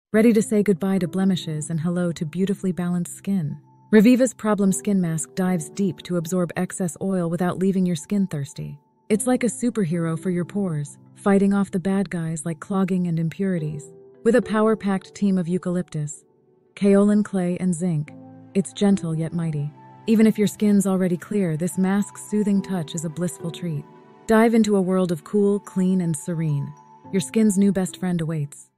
ready to say goodbye to blemishes and hello to beautifully balanced skin. Reviva's Problem Skin Mask dives deep to absorb excess oil without leaving your skin thirsty. It's like a superhero for your pores, fighting off the bad guys like clogging and impurities. With a power-packed team of Eucalyptus, Kaolin Clay, and Zinc, it's gentle yet mighty. Even if your skin's already clear, this mask's soothing touch is a blissful treat. Dive into a world of cool, clean, and serene. Your skin's new best friend awaits.